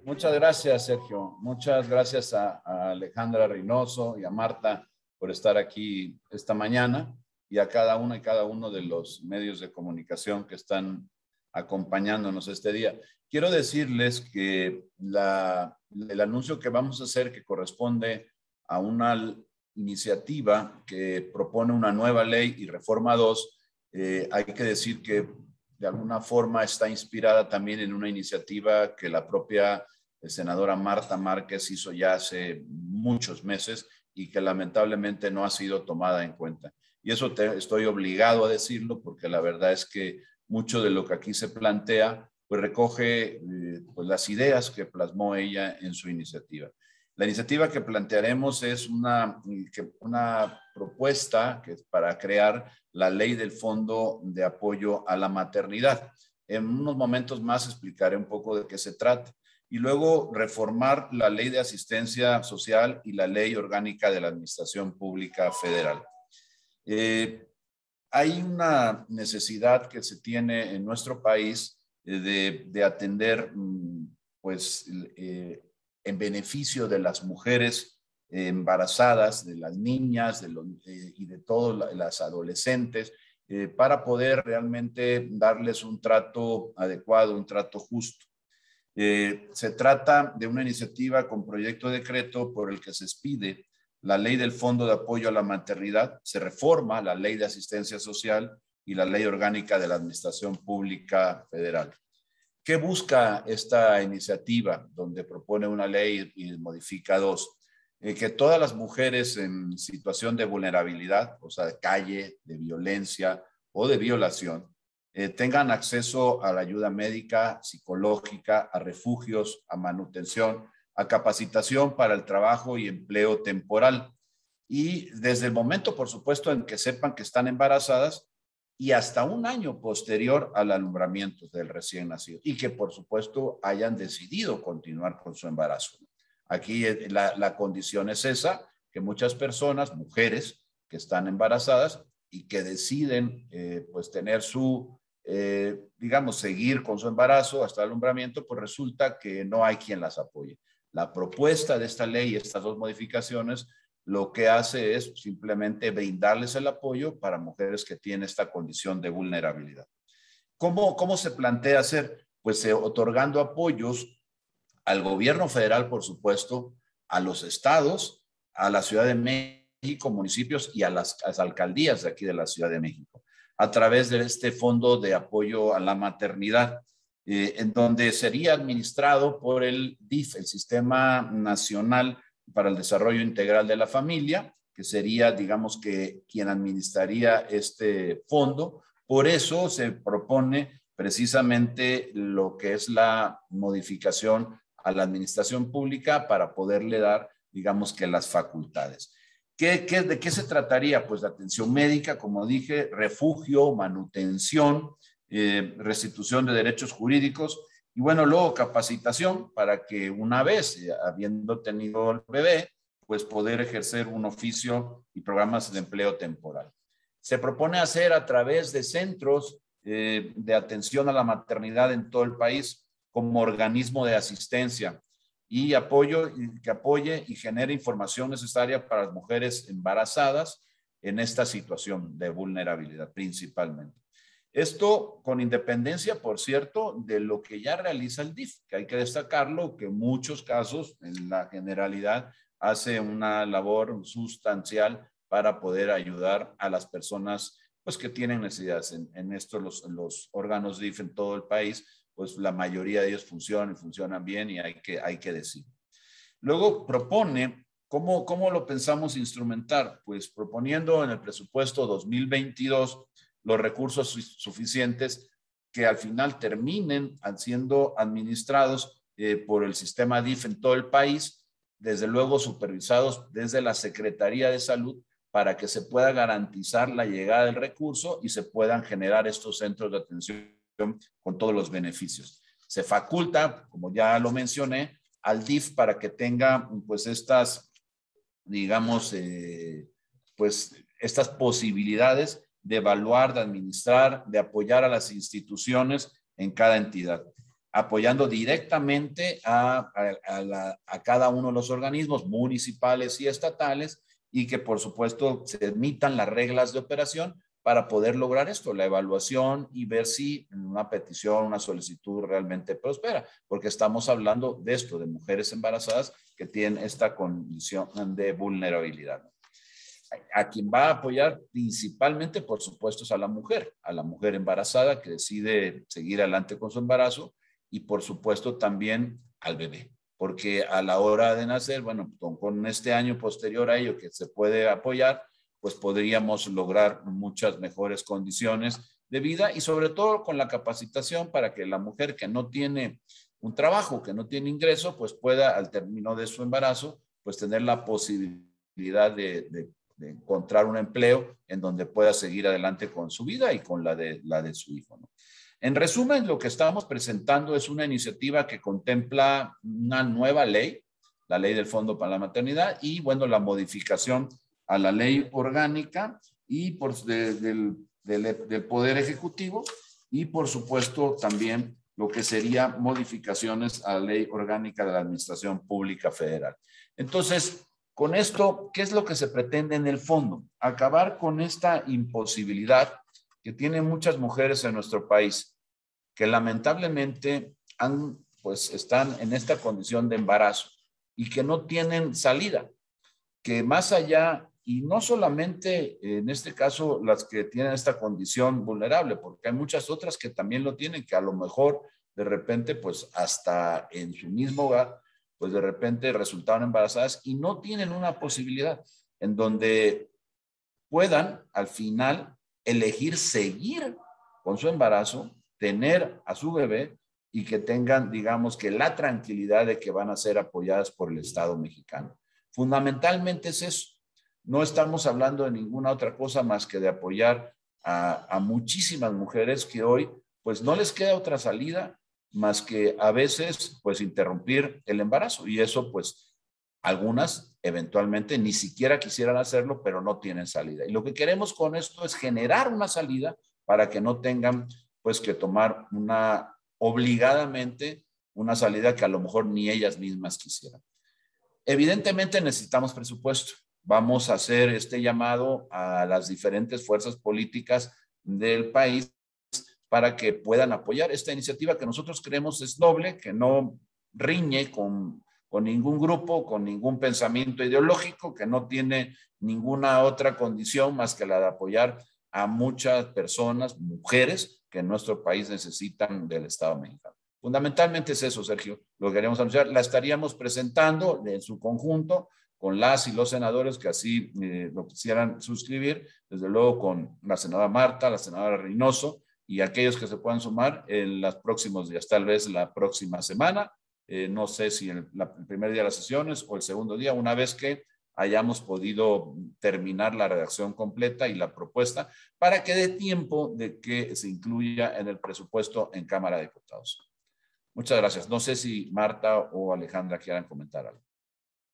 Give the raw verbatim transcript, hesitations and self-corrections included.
Muchas gracias, Sergio. Muchas gracias a, a Alejandra Reynoso y a Marta por estar aquí esta mañana y a cada una y cada uno de los medios de comunicación que están acompañándonos este día. Quiero decirles que la, el anuncio que vamos a hacer, que corresponde a una iniciativa que propone una nueva ley y reforma dos, eh, hay que decir que de alguna forma está inspirada también en una iniciativa que la propia senadora Marta Márquez hizo ya hace muchos meses y que lamentablemente no ha sido tomada en cuenta. Y eso te, estoy obligado a decirlo porque la verdad es que mucho de lo que aquí se plantea pues recoge eh, pues las ideas que plasmó ella en su iniciativa. La iniciativa que plantearemos es una, una propuesta que es para crear la ley del Fondo de Apoyo a la Maternidad. En unos momentos más explicaré un poco de qué se trata. Y luego reformar la Ley de Asistencia Social y la Ley Orgánica de la Administración Pública Federal. Eh, hay una necesidad que se tiene en nuestro país eh, de, de atender, pues, eh, en beneficio de las mujeres embarazadas, de las niñas de los, eh, y de todas las adolescentes, eh, para poder realmente darles un trato adecuado, un trato justo. Eh, se trata de una iniciativa con proyecto de decreto por el que se expide la ley del Fondo de Apoyo a la Maternidad, se reforma la ley de asistencia social y la ley orgánica de la Administración Pública Federal. ¿Qué busca esta iniciativa donde propone una ley y modifica dos? Eh, que todas las mujeres en situación de vulnerabilidad, o sea, de calle, de violencia o de violación, eh, tengan acceso a la ayuda médica, psicológica, a refugios, a manutención, a capacitación para el trabajo y empleo temporal. Y desde el momento, por supuesto, en que sepan que están embarazadas y hasta un año posterior al alumbramiento del recién nacido y que, por supuesto, hayan decidido continuar con su embarazo. Aquí la, la condición es esa, que muchas personas, mujeres que están embarazadas y que deciden eh, pues tener su, eh, digamos, seguir con su embarazo hasta el alumbramiento, pues resulta que no hay quien las apoye. La propuesta de esta ley, estas dos modificaciones, lo que hace es simplemente brindarles el apoyo para mujeres que tienen esta condición de vulnerabilidad. ¿Cómo, cómo se plantea hacer? Pues eh, otorgando apoyos al gobierno federal, por supuesto, a los estados, a la Ciudad de México, municipios y a las, a las alcaldías de aquí de la Ciudad de México, a través de este Fondo de Apoyo a la Maternidad, eh, en donde sería administrado por el D I F, el Sistema Nacional para el Desarrollo Integral de la Familia, que sería, digamos, que quien administraría este fondo. Por eso se propone precisamente lo que es la modificación a la administración pública para poderle dar, digamos, que las facultades. ¿Qué, qué, ¿De qué se trataría? Pues de atención médica, como dije, refugio, manutención, eh, restitución de derechos jurídicos y bueno, luego capacitación para que una vez, eh, habiendo tenido el bebé, pues poder ejercer un oficio y programas de empleo temporal. Se propone hacer a través de centros eh, de atención a la maternidad en todo el país como organismo de asistencia y apoyo, y que apoye y genere información necesaria para las mujeres embarazadas en esta situación de vulnerabilidad principalmente. Esto con independencia, por cierto, de lo que ya realiza el D I F, que hay que destacarlo, que en muchos casos, en la generalidad, hace una labor sustancial para poder ayudar a las personas pues, que tienen necesidades. En, en esto los, los órganos D I F en todo el país, pues la mayoría de ellos funcionan y funcionan bien y hay que, hay que decir. Luego propone, ¿cómo, ¿cómo lo pensamos instrumentar? Pues proponiendo en el presupuesto dos mil veintidós los recursos suficientes que al final terminen siendo administrados eh, por el sistema D I F en todo el país, desde luego supervisados desde la Secretaría de Salud para que se pueda garantizar la llegada del recurso y se puedan generar estos centros de atención con todos los beneficios. Se faculta, como ya lo mencioné, al D I F para que tenga pues estas, digamos, eh, pues estas posibilidades de evaluar, de administrar, de apoyar a las instituciones en cada entidad. apoyando directamente a, a, a, la, a cada uno de los organismos municipales y estatales, y que por supuesto se emitan las reglas de operación para poder lograr esto, la evaluación y ver si una petición, una solicitud realmente prospera, porque estamos hablando de esto, de mujeres embarazadas que tienen esta condición de vulnerabilidad. A quien va a apoyar principalmente, por supuesto, es a la mujer, a la mujer embarazada que decide seguir adelante con su embarazo, y por supuesto también al bebé, porque a la hora de nacer, bueno, con, con este año posterior a ello que se puede apoyar, pues podríamos lograr muchas mejores condiciones de vida, y sobre todo con la capacitación para que la mujer que no tiene un trabajo, que no tiene ingreso, pues pueda al término de su embarazo, pues tener la posibilidad de, de, de encontrar un empleo en donde pueda seguir adelante con su vida y con la de, la de su hijo, ¿no? En resumen, lo que estamos presentando es una iniciativa que contempla una nueva ley, la ley del Fondo para la Maternidad, y bueno, la modificación a la ley orgánica y por, de, del, del, del Poder Ejecutivo, y por supuesto también lo que sería modificaciones a la ley orgánica de la Administración Pública Federal. Entonces, con esto, ¿qué es lo que se pretende en el fondo? Acabar con esta imposibilidad que tienen muchas mujeres en nuestro país, que lamentablemente han, pues, están en esta condición de embarazo y que no tienen salida, que más allá, y no solamente en este caso las que tienen esta condición vulnerable, porque hay muchas otras que también lo tienen, que a lo mejor de repente, pues hasta en su mismo hogar, pues de repente resultaron embarazadas y no tienen una posibilidad en donde puedan al final elegir seguir con su embarazo, tener a su bebé y que tengan, digamos, que la tranquilidad de que van a ser apoyadas por el Estado mexicano. Fundamentalmente es eso. No estamos hablando de ninguna otra cosa más que de apoyar a, a muchísimas mujeres que hoy pues no les queda otra salida más que a veces pues interrumpir el embarazo, y eso pues algunas eventualmente ni siquiera quisieran hacerlo, pero no tienen salida. Y lo que queremos con esto es generar una salida para que no tengan pues que tomar una obligadamente una salida que a lo mejor ni ellas mismas quisieran. Evidentemente necesitamos presupuesto. Vamos a hacer este llamado a las diferentes fuerzas políticas del país para que puedan apoyar esta iniciativa que nosotros creemos es noble, que no riñe con, con ningún grupo, con ningún pensamiento ideológico, que no tiene ninguna otra condición más que la de apoyar a muchas personas, mujeres, que en nuestro país necesitan del Estado mexicano. Fundamentalmente es eso, Sergio, lo que queremos anunciar. La estaríamos presentando en su conjunto con las y los senadores que así eh, lo quisieran suscribir, desde luego con la senadora Marta, la senadora Reynoso y aquellos que se puedan sumar en los próximos días, tal vez la próxima semana, eh, no sé si el, la, el primer día de las sesiones o el segundo día, una vez que hayamos podido terminar la redacción completa y la propuesta para que dé tiempo de que se incluya en el presupuesto en Cámara de Diputados. Muchas gracias. No sé si Marta o Alejandra quieran comentar algo.